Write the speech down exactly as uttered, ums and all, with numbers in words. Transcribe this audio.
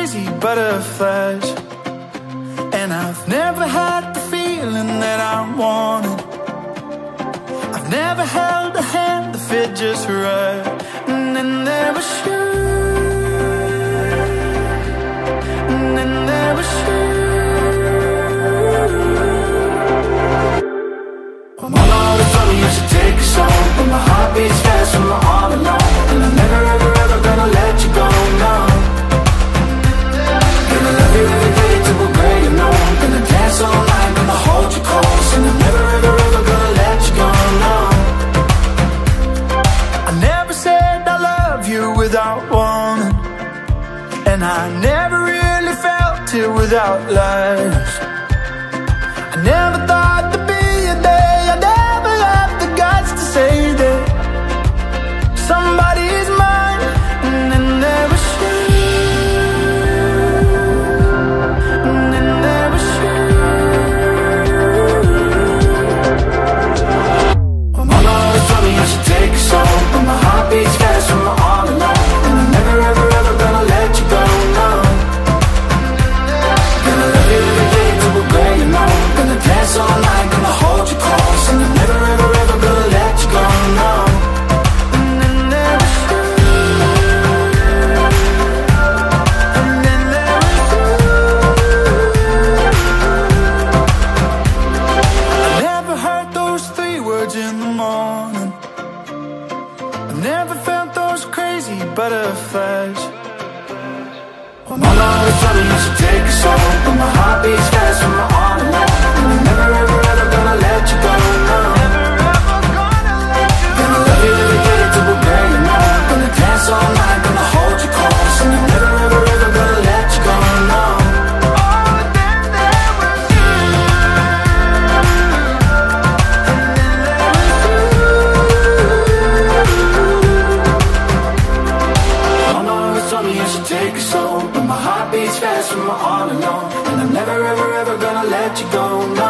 crazy butterflies, and I've never had the feeling that I wanted. I've never held a hand that fit just right. And then there was you, and then there was you. My mama always told me I should take it slow, but my heart beats fast when we're all alone. And I'm never ever ever gonna let you go, no. Gonna love you every day till we're gray and old. Gonna dance all night, gonna hold you close. And I'm never ever ever gonna let you go, no. I never said I love you without wanting, and I never really felt it without lies. I never thought there'd be a day I'd ever have the guts to say that somebody's mine. And then there was you, and then there was you. My mama always told me I should take it slow, but my heart beats fast when we're all alone. And I'm never ever ever gonna let you go, no. Gonna love you every day till we're gray and old. Gonna dance all night, gonna hold you close. And I'm never ever ever gonna let you go, no. And then there was you, and then there was you. I never heard those three words in the morning. I never felt those crazy butterflies. Well, mama always told me I should take it slow, but my heart beats fast when we're all alone. And I'm never ever ever gonna let you go, no. Gonna love you every day till we're gray and old. Gonna dance all night, gonna hold you close. And I'm never ever ever gonna let you go, no. Mama always told me I should take it slow, but my heart beats fast when we're all alone. And I'm never ever ever gonna let you go, no.